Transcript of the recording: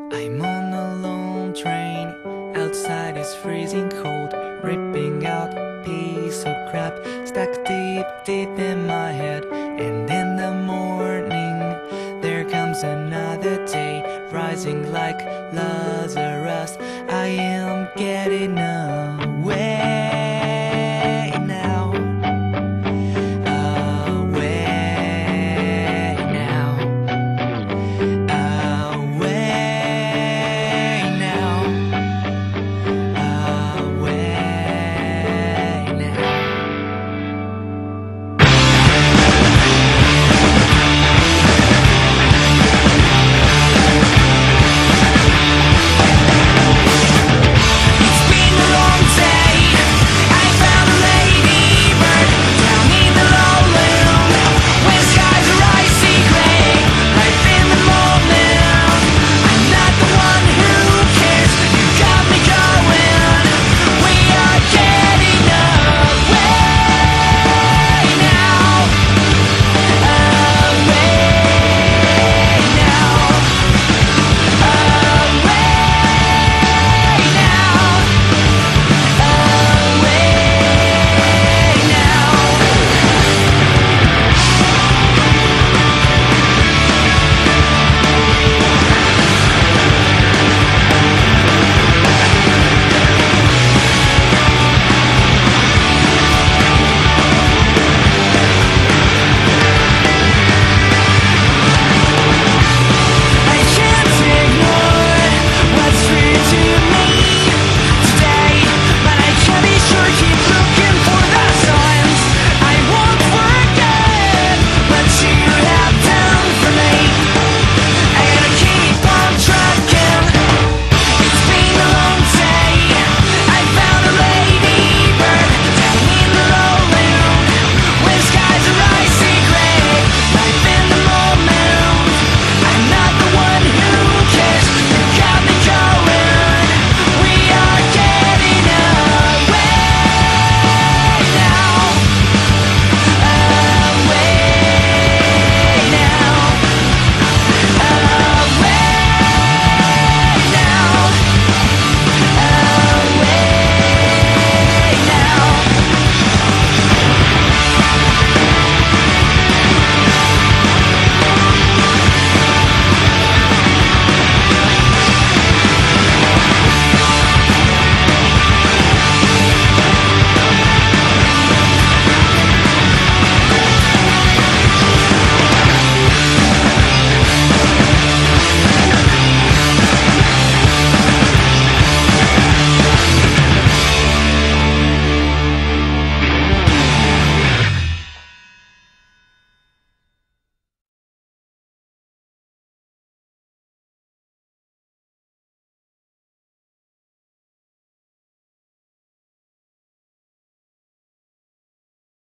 I'm on a long train, outside is freezing cold, ripping out a piece of crap stuck deep, deep in my head. And in the morning, there comes another day, rising like Lazarus. I am getting nowhere.